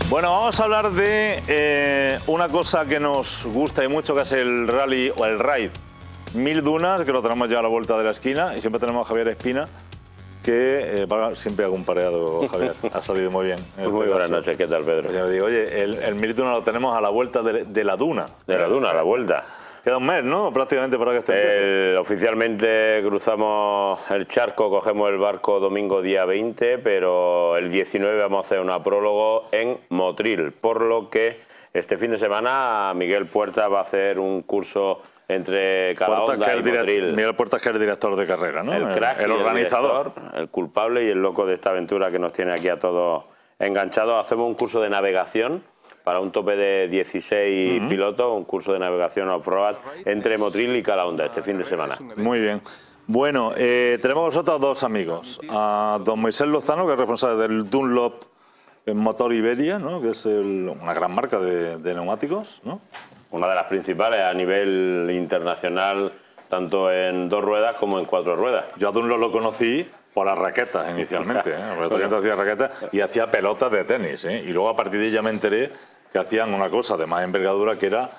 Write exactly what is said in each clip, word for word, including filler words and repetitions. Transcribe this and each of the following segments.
Bueno, vamos a hablar de eh, una cosa que nos gusta y mucho, que es el rally o el raid Mil Dunas, que lo tenemos ya a la vuelta de la esquina, y siempre tenemos a Javier Espina, que eh, para, siempre hago un pareado, Javier, ha salido muy bien. Pues muy buenas noches, ¿qué tal, Pedro? Yo digo, oye, el, el Mil Dunas lo tenemos a la vuelta de, de la duna. De la duna, a la vuelta. Queda un mes, ¿no? Prácticamente para que esté. El, oficialmente cruzamos el charco, cogemos el barco domingo día veinte, pero el diecinueve vamos a hacer una prólogo en Motril, por lo que este fin de semana Miguel Puertas va a hacer un curso entre Calahonda y Motril. Miguel Puertas, que es el director de carrera, ¿no? El crack, el, el organizador. El, director, el culpable y el loco de esta aventura que nos tiene aquí a todos enganchados. Hacemos un curso de navegación para un tope de dieciséis uh-huh. pilotos, un curso de navegación off-road entre Motril y Calahonda este fin de semana. Muy bien. Bueno, eh, tenemos nosotros dos amigos. A don Moisés Lozano, que es responsable del Dunlop Motor Iberia, ¿no? Que es el, una gran marca de, de neumáticos, ¿no? Una de las principales a nivel internacional, tanto en dos ruedas como en cuatro ruedas. Yo a Dunlop lo conocí por las raquetas inicialmente, ¿eh? Porque esta gente hacía raquetas y hacía pelotas de tenis, ¿eh? Y luego a partir de ahí ya me enteré que hacían una cosa de más envergadura, que era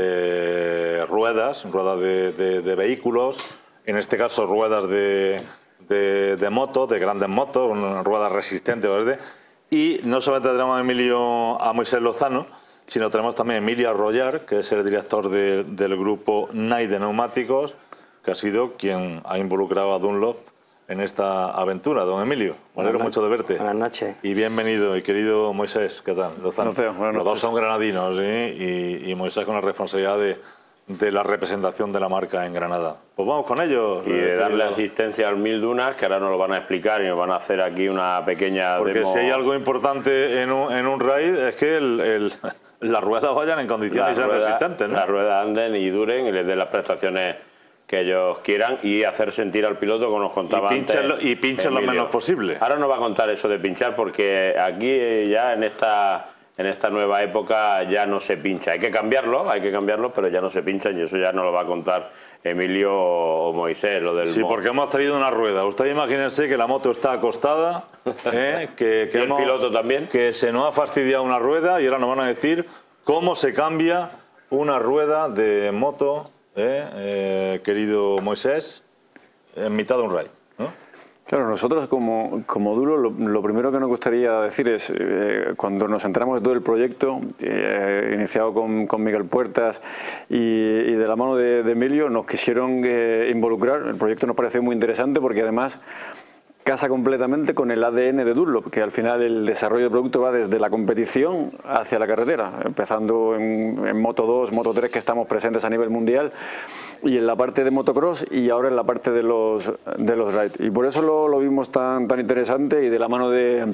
eh, ruedas, ruedas de, de, de vehículos, en este caso ruedas de, de, de motos, de grandes motos, ruedas resistentes, ¿verdad? Y no solamente tenemos a Emilio, a Moisés Lozano, sino tenemos también a Emilio Arroyar, que es el director de, del grupo N A I de neumáticos, que ha sido quien ha involucrado a Dunlop en esta aventura. Don Emilio, me alegro mucho de verte. Buenas noches. Y bienvenido, y querido Moisés, ¿qué tal? Lozano. No, buenas noches. Los dos son granadinos, ¿eh? y, y Moisés con la responsabilidad de, de la representación de la marca en Granada. Pues vamos con ellos. Y de darle asistencia al Mil Dunas, que ahora nos lo van a explicar y nos van a hacer aquí una pequeña Porque demo. si hay algo importante en un, en un raid es que el, el, las ruedas vayan en condiciones y sean resistentes, ¿no? Las ruedas anden y duren y les den las prestaciones que ellos quieran, y hacer sentir al piloto, como nos contaba y pinchen antes, lo, y pinchen lo menos posible. Ahora nos va a contar eso de pinchar, porque aquí ya en esta en esta nueva época ya no se pincha. Hay que cambiarlo, hay que cambiarlo, pero ya no se pinchan, y eso ya nos lo va a contar Emilio o Moisés, lo del Sí, mo. porque hemos traído una rueda. Usted imagínense que la moto está acostada, ¿eh? que, que ¿Y el hemos, piloto también? Que se nos ha fastidiado una rueda, y ahora nos van a decir cómo se cambia una rueda de moto, ¿eh? Eh, querido Moisés, en mitad de un raid, ¿no? Claro, nosotros como, como Duro, lo, lo primero que nos gustaría decir es, eh, cuando nos enteramos de todo el proyecto, eh, iniciado con, con Miguel Puertas y, y de la mano de, de Emilio, nos quisieron eh, involucrar. El proyecto nos pareció muy interesante porque además casa completamente con el A D N de Dunlop, que al final el desarrollo del producto va desde la competición hacia la carretera, empezando en, en Moto dos, Moto tres, que estamos presentes a nivel mundial, y en la parte de motocross, y ahora en la parte de los de los ride. Y por eso lo, lo vimos tan, tan interesante, y de la mano de,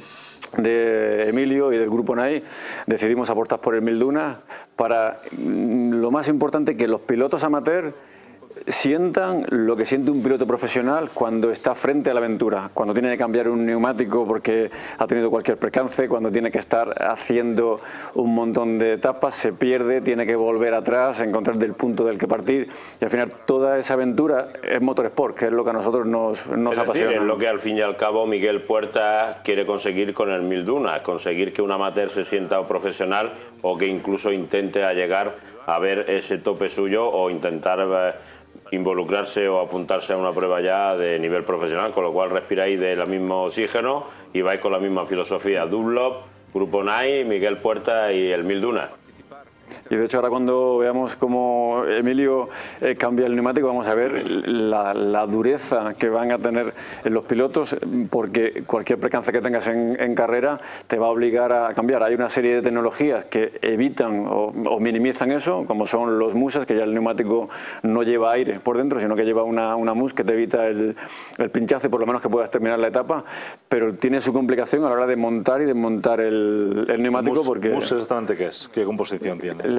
de Emilio y del grupo N A I decidimos aportar por el Mil Dunas para, lo más importante, que los pilotos amateur sientan lo que siente un piloto profesional cuando está frente a la aventura, cuando tiene que cambiar un neumático porque ha tenido cualquier percance, cuando tiene que estar haciendo un montón de etapas, se pierde, tiene que volver atrás, encontrar del punto del que partir, y al final toda esa aventura es motorsport, que es lo que a nosotros nos, nos es apasiona. decir, es lo que al fin y al cabo Miguel Puertas quiere conseguir con el Mil Dunas, conseguir que un amateur se sienta profesional, o que incluso intente a llegar a ver ese tope suyo, o intentar eh, involucrarse o apuntarse a una prueba ya de nivel profesional, con lo cual respiráis del mismo oxígeno y vais con la misma filosofía. Dunlop, Grupo N A I, Miguel Puertas y el Mil Dunas. Y de hecho ahora cuando veamos cómo Emilio eh, cambia el neumático, vamos a ver la, la dureza que van a tener los pilotos, porque cualquier percance que tengas en, en carrera te va a obligar a cambiar. Hay una serie de tecnologías que evitan o, o minimizan eso, como son los muses, que ya el neumático no lleva aire por dentro, sino que lleva una, una mousse que te evita el, el pinchazo, y por lo menos que puedas terminar la etapa, pero tiene su complicación a la hora de montar y desmontar el, el neumático. Mousse, porque ¿Mousse exactamente qué es? ¿Qué composición tiene? El,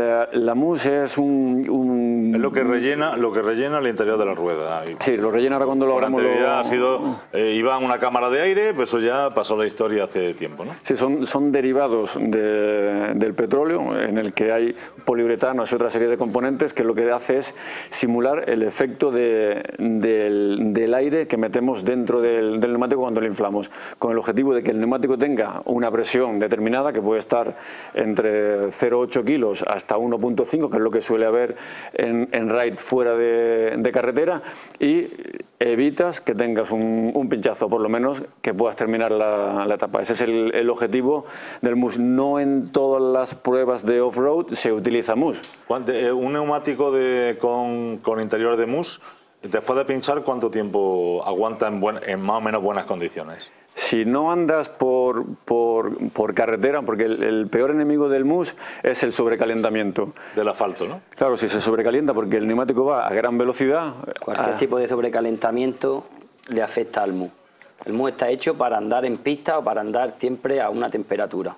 la, la mousse es un, un... Es lo que rellena, lo que rellena el interior de la rueda. Sí, lo rellena ahora cuando lo hablamos. Lo... Lo... ha sido, eh, iba en una cámara de aire, pues eso ya pasó la historia hace tiempo, ¿no? Sí, son, son derivados de, del petróleo, en el que hay poliuretanos y otra serie de componentes que lo que hace es simular el efecto de, del, del aire que metemos dentro del, del neumático cuando lo inflamos, con el objetivo de que el neumático tenga una presión determinada que puede estar entre cero coma ocho kilos hasta uno punto cinco, que es lo que suele haber en, en ride fuera de, de carretera, y evitas que tengas un, un pinchazo, por lo menos que puedas terminar la, la etapa. Ese es el, el objetivo del mousse. No en todas las pruebas de off-road se utiliza mousse. Un neumático de, con, con interior de mousse, después de pinchar, ¿cuánto tiempo aguanta en, buen, en más o menos buenas condiciones? Si no andas por, por, por carretera, porque el, el peor enemigo del mousse es el sobrecalentamiento. Del asfalto, ¿no? Claro, si se sobrecalienta porque el neumático va a gran velocidad... Cualquier a... tipo de sobrecalentamiento le afecta al mousse. El mousse está hecho para andar en pista o para andar siempre a una temperatura.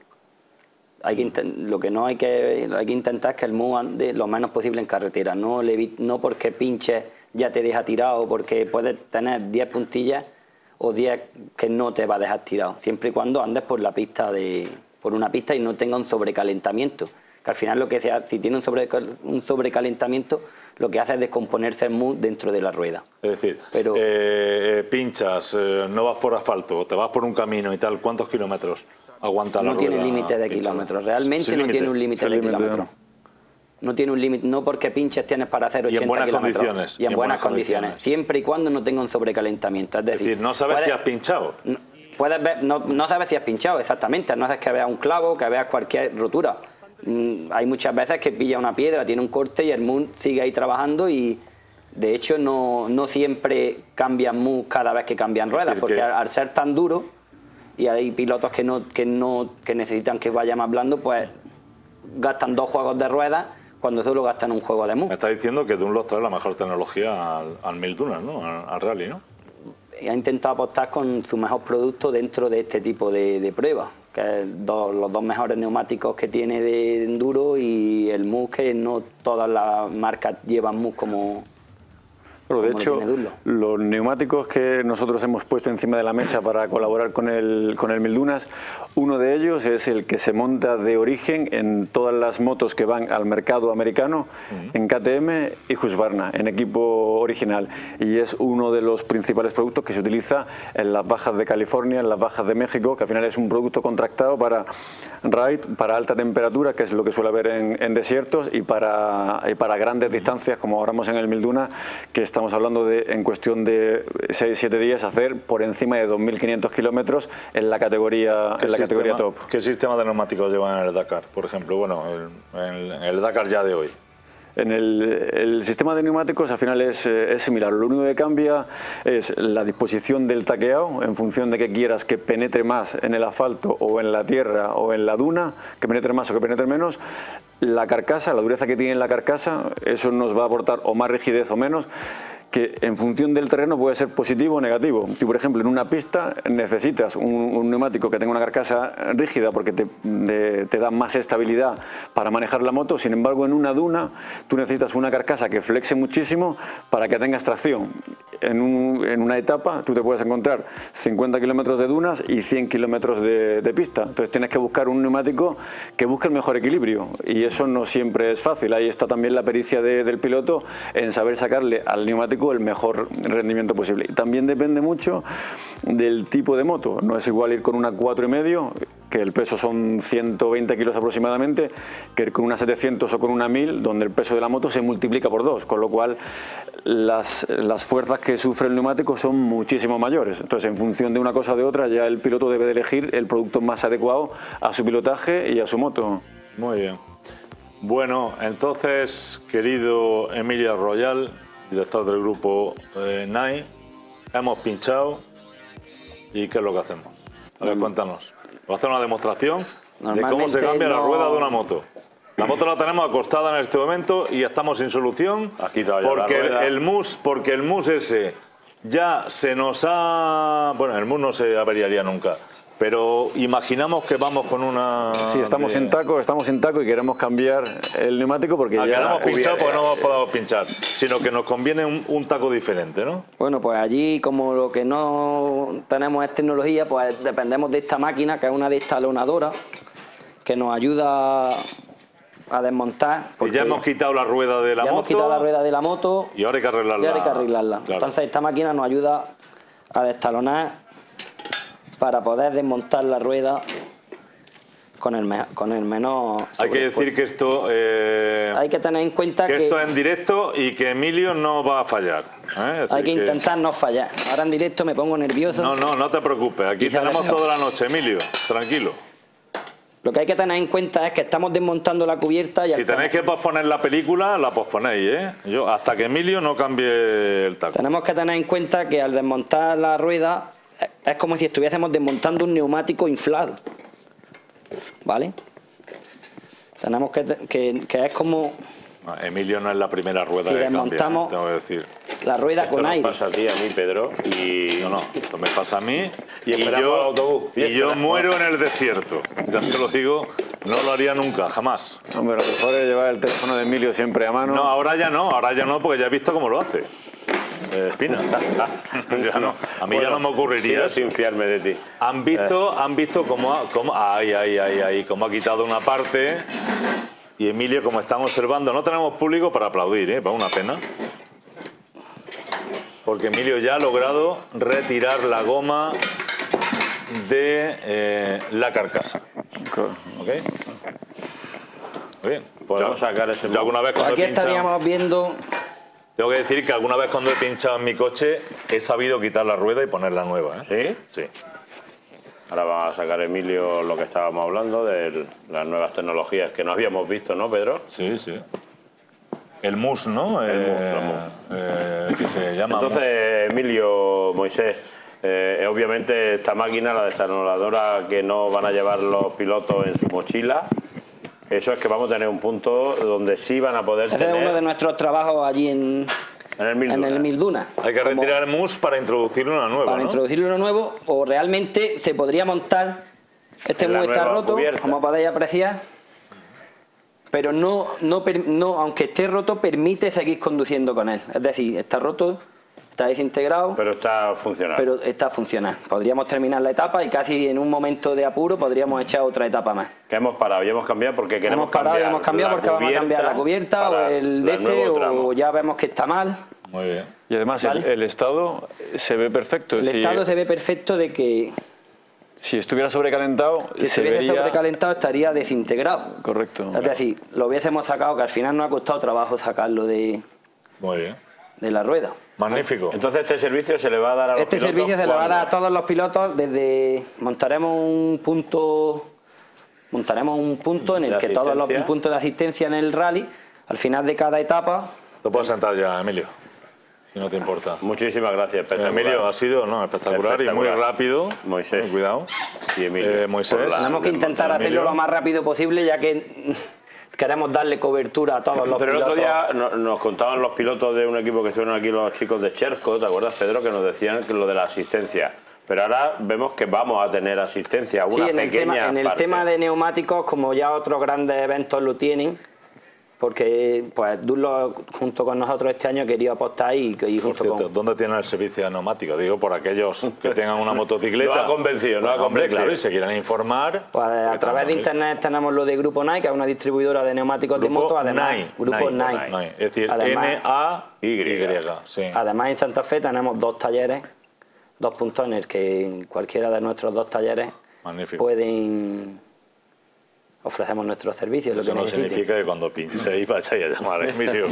Hay que lo que no hay que, hay que intentar es que el mousse ande lo menos posible en carretera. No, le, no porque pinches ya te deja tirado, porque puedes tener diez puntillas o diez que no te va a dejar tirado, siempre y cuando andes por la pista de, por una pista y no tenga un sobrecalentamiento, que al final lo que sea, si tiene un, sobre, un sobrecalentamiento, lo que hace es descomponerse el mousse dentro de la rueda. Es decir, Pero, eh, pinchas, eh, no vas por asfalto, te vas por un camino y tal, ¿cuántos kilómetros aguanta la no rueda? No tiene límite de pinchada? kilómetros, realmente Sin no límite. tiene un límite de kilómetros. No tiene un límite, no porque pinches tienes para hacer ochenta kilómetros. Y en buenas condiciones. Y en, y en buenas, buenas condiciones, condiciones, siempre y cuando no tenga un sobrecalentamiento. Es decir, es decir no sabes puedes, si has pinchado. No, puedes ver, no, no sabes si has pinchado, exactamente. No haces que veas un clavo, que veas cualquier rotura. Mm, hay muchas veces que pilla una piedra, tiene un corte y el mousse sigue ahí trabajando y de hecho no, no siempre cambian mousse cada vez que cambian ruedas, porque que... al, al ser tan duro y hay pilotos que, no, que, no, que necesitan que vaya más blando, pues gastan dos juegos de ruedas cuando solo gastan un juego de mousse. Me está diciendo que Dunlop trae la mejor tecnología al, al mil Dunas, ¿no? Al, al rally, ¿no? Y ha intentado apostar con su mejor producto dentro de este tipo de, de pruebas, que es do, los dos mejores neumáticos que tiene de enduro y el mousse, que no todas las marcas llevan mousse como... Pero de hecho, los neumáticos que nosotros hemos puesto encima de la mesa para colaborar con el, con el mil Dunas, uno de ellos es el que se monta de origen en todas las motos que van al mercado americano, uh-huh. en K T M y Husqvarna, en equipo original. Y es uno de los principales productos que se utiliza en las bajas de California, en las bajas de México, que al final es un producto contractado para ride, para alta temperatura, que es lo que suele haber en, en desiertos, y para, y para grandes distancias, como hablamos en el mil Dunas, que estamos hablando de, en cuestión de seis siete días, hacer por encima de dos mil quinientos kilómetros en la categoría, en la categoría top. ¿Qué sistema de neumáticos llevan en el Dakar, por ejemplo? Bueno, el, el, el Dakar ya de hoy. En el, el sistema de neumáticos al final es, es similar. Lo único que cambia es la disposición del taqueado en función de que quieras que penetre más en el asfalto o en la tierra o en la duna, que penetre más o que penetre menos. La carcasa, la dureza que tiene la carcasa, eso nos va a aportar o más rigidez o menos, que en función del terreno puede ser positivo o negativo. Si por ejemplo en una pista necesitas un, un neumático que tenga una carcasa rígida porque te, de, te da más estabilidad para manejar la moto, sin embargo en una duna tú necesitas una carcasa que flexe muchísimo para que tengas tracción. En, un, en una etapa tú te puedes encontrar cincuenta kilómetros de dunas y cien kilómetros de, de pista, entonces tienes que buscar un neumático que busque el mejor equilibrio y eso no siempre es fácil. Ahí está también la pericia de, del piloto en saber sacarle al neumático el mejor rendimiento posible. También depende mucho del tipo de moto. No es igual ir con una cuatro y medio, que el peso son ciento veinte kilos aproximadamente, que ir con una setecientos o con una mil, donde el peso de la moto se multiplica por dos, con lo cual las, las fuerzas que sufre el neumático son muchísimo mayores. Entonces, en función de una cosa o de otra, ya el piloto debe de elegir el producto más adecuado a su pilotaje y a su moto. Muy bien. Bueno, entonces, querido Emilio Royal, director del grupo eh, N A I, hemos pinchado y ¿qué es lo que hacemos? A ver, cuéntanos. Vamos a hacer una demostración de cómo se cambia no... la rueda de una moto. La moto la tenemos acostada en este momento y estamos sin solución porque el, el mousse, porque el mousse ese ya se nos ha... Bueno, el mousse no se averiaría nunca, Pero imaginamos que vamos con una... Sí, estamos de... en taco, estamos en taco y queremos cambiar el neumático porque ah, ya... queremos pinchar hubiera... porque no podemos pinchar, sino que nos conviene un, un taco diferente, ¿no? Bueno, pues allí, como lo que no tenemos es tecnología, pues dependemos de esta máquina, que es una destalonadora, que nos ayuda a desmontar. Y ya hemos quitado la rueda de la ya moto. hemos quitado la rueda de la moto. Y ahora hay que arreglarla. Y ahora hay que arreglarla. Claro. Entonces esta máquina nos ayuda a destalonar para poder desmontar la rueda con el, me con el menor... Hay que decir que esto... Eh, hay que tener en cuenta que... que... esto es en directo y que Emilio no va a fallar. ¿eh? Hay que, que intentar no fallar. Ahora en directo me pongo nervioso. No, no, no te preocupes. Aquí tenemos toda la noche, Emilio. Tranquilo. Lo que hay que tener en cuenta es que estamos desmontando la cubierta... Y si tenéis que posponer la película, la posponéis, ¿eh? Yo, hasta que Emilio no cambie el taco. Tenemos que tener en cuenta que al desmontar la rueda es como si estuviésemos desmontando un neumático inflado. ¿Vale? Tenemos que... que, que es como... No, Emilio no es la primera rueda si que desmontamos cambia, ¿eh? Tengo que decir. La rueda esto con nos aire. pasa a ti, a mí, Pedro, y... No, no, esto me pasa a mí Y y, esperamos yo, el autobús. Y y yo esperamos. muero en el desierto. Ya se lo digo, no lo haría nunca, jamás. Hombre, lo mejor es llevar el teléfono de Emilio siempre a mano. No, ahora ya no, ahora ya no, porque ya he visto cómo lo hace. Eh, Espina. Ya no. A mí Bueno, ya no me ocurriría. sigo sin fiarme de ti. Han visto, han visto cómo, ha, cómo, ay, ay, ay, ay, cómo ha quitado una parte. Y Emilio, como están observando, no tenemos público para aplaudir, ¿eh? Para una pena. Porque Emilio ya ha logrado retirar la goma de eh, la carcasa. ¿Ok? Muy bien. Podemos Yo- sacar ese yo alguna vez cuando Aquí he pinchado- estaríamos viendo... Tengo que decir que alguna vez cuando he pinchado en mi coche he sabido quitar la rueda y ponerla nueva, ¿eh? ¿Sí? Sí. Ahora va a sacar Emilio lo que estábamos hablando de las nuevas tecnologías que no habíamos visto, ¿no, Pedro? Sí, sí. El mus, ¿no? El Eh, mus, el mus. eh, que se llama Entonces, Emilio, Moisés, eh, obviamente esta máquina, la destalonadora que no van a llevar los pilotos en su mochila, eso es que vamos a tener un punto donde sí van a poder Ese tener... es uno de nuestros trabajos allí en, En el Mil en Dunas. el Mil Dunas. Hay que Como retirar el mus para introducirle una nueva, Para ¿no? introducirle uno nuevo, o realmente se podría montar... Este En la mus está nueva roto, cubierta. como podéis apreciar, pero no, no, per- no, aunque esté roto, permite seguir conduciendo con él. Es decir, está roto, está desintegrado, Pero está funcionando. pero está funcionando. Podríamos terminar la etapa y casi en un momento de apuro podríamos echar otra etapa más. Que hemos parado y hemos cambiado porque queremos Hemos parado y cambiar hemos cambiado la porque vamos a cambiar la cubierta o para el de el este, nuevo o tramo. ya vemos que está mal. Muy bien. Y además el, Vale. el estado se ve perfecto. El si, estado se ve perfecto de que si estuviera sobrecalentado, si se estuviese vería... sobrecalentado estaría desintegrado. Correcto. Es decir, lo hubiésemos sacado, que al final nos ha costado trabajo sacarlo de, Muy bien. de la rueda. Magnífico. Entonces este servicio se le va a dar a los Este pilotos servicio se le va a cuando- dar a todos los pilotos desde... Montaremos un punto montaremos un punto en el ¿De que todos los asistencia? un punto de asistencia en el rally, al final de cada etapa. Te puedes sentar ya, Emilio, si no te importa. Muchísimas gracias, espectacular. Emilio, ha sido no, espectacular, y Espectacular. muy rápido. Moisés. Ten cuidado. Y Emilio, Eh, Moisés. por la- Tenemos que intentar Emilio. hacerlo lo más rápido posible, ya que queremos darle cobertura a todos los Pero el pilotos. otro día no- nos contaban los pilotos de un equipo que estuvieron aquí, los chicos de Cherco, ¿te acuerdas, Pedro? Que nos decían que lo de la asistencia. Pero ahora vemos que vamos a tener asistencia, Sí, una en el, pequeña tema, en el parte. tema de neumáticos, como ya otros grandes eventos lo tienen, porque pues Dunlop junto con nosotros este año quería apostar y, y Por junto cierto, con... ¿dónde tienen el servicio de neumáticos? Digo, por aquellos que tengan una motocicleta. No ha convencido, no ha Bueno, hombre, convencido. claro, y se quieran informar. Pues, a porque través de también- internet tenemos lo de Grupo Nike, que es una distribuidora de neumáticos de Grupo moto, además Nike, Grupo Nike, Nike. Nike. Es decir, Además- N A Y. Y. Sí. Además en Santa Fe tenemos dos talleres, dos puntos en el que en cualquiera de nuestros dos talleres Magnífico. pueden ofrecemos nuestros servicios, lo Eso que no necesiten. significa que cuando pinchéis vayáis a llamar a Emilio.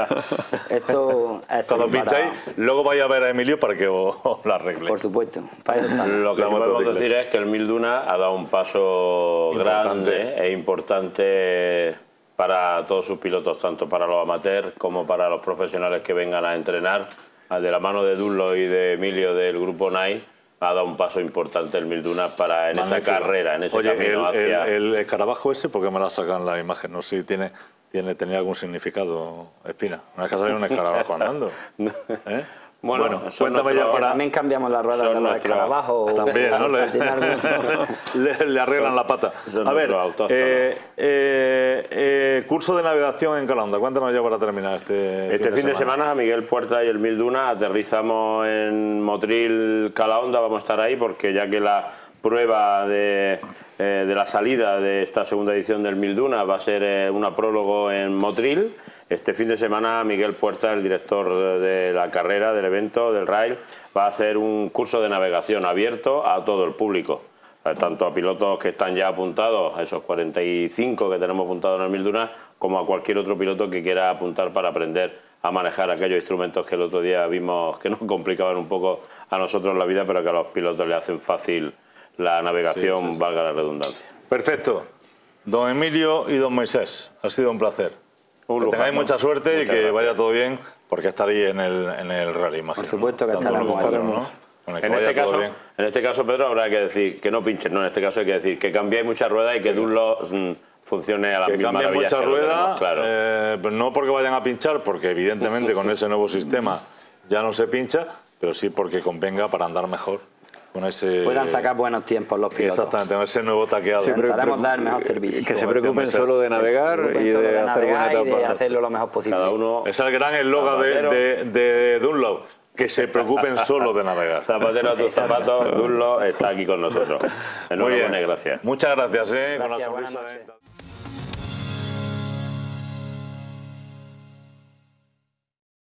Esto, esto Cuando es para- pincháis, luego vais a ver a Emilio para que os, os la arregle. Por supuesto, para eso estamos. Lo que La sí podemos motocicleta. decir es que el Mil Dunas ha dado un paso Importante. grande e importante para todos sus pilotos, tanto para los amateurs como para los profesionales que vengan a entrenar. De la mano de Dunlop y de Emilio del Grupo Nike, ha dado un paso importante el Mil Dunas para en Magnífico. esa carrera, en ese Oye, camino el, hacia... el, el escarabajo ese, ¿por qué me la sacan la imagen? No sé si tiene, tiene, tenía algún significado, Espina. No es que salido un escarabajo andando. ¿Eh? Bueno, bueno cuéntame nuestro, ya para... También cambiamos la rueda de los escarabajos. También, ¿no? Le, le, le arreglan son, la pata. A ver, eh, eh, eh, curso de navegación en Calahonda. Cuéntanos ya para terminar este Este fin de, fin de semana. semana, Miguel Puerta y el Mil Duna aterrizamos en Motril, Calahonda. Vamos a estar ahí porque ya que la prueba de, eh, de la salida de esta segunda edición del Mil Duna va a ser eh, una prólogo en Motril. Este fin de semana Miguel Puerta, el director de la carrera, del evento, del rail, va a hacer un curso de navegación abierto a todo el público, tanto a pilotos que están ya apuntados, a esos cuarenta y cinco que tenemos apuntados en el Mil Duna, como a cualquier otro piloto que quiera apuntar para aprender a manejar aquellos instrumentos que el otro día vimos que nos complicaban un poco a nosotros la vida, pero que a los pilotos le hacen fácil la navegación, sí, sí, sí. valga la redundancia. Perfecto. Don Emilio y don Moisés, ha sido un placer. Un que tengáis mucha suerte Muchas y que gracias. vaya todo bien, porque estaréis en el, en el rally, imagino. Por supuesto que estaremos. estaremos. ¿no? En, este caso, en este caso, Pedro, habrá que decir que no pinchen, no, en este caso hay que decir que cambiéis muchas ruedas y que Dunlop mm, funcione a la misma Que cambien muchas ruedas, claro. eh, pues no porque vayan a pinchar, porque evidentemente con ese nuevo sistema ya no se pincha, pero sí porque convenga para andar mejor. Con ese, puedan sacar buenos tiempos los pilotos. Exactamente, con ese nuevo taqueado. Sí, intentaremos dar el mejor servicio. Que se preocupen solo de navegar y de, de hacer buena etapa. Y de hacerlo lo mejor posible. Cada uno, es el gran eslogan de, de, de Dunlop, que se preocupen solo de navegar. Zapatero a tus zapatos, Dunlop está aquí con nosotros. Muy bien, gracias. Muchas gracias. ¿eh? Gracias, con la sonrisa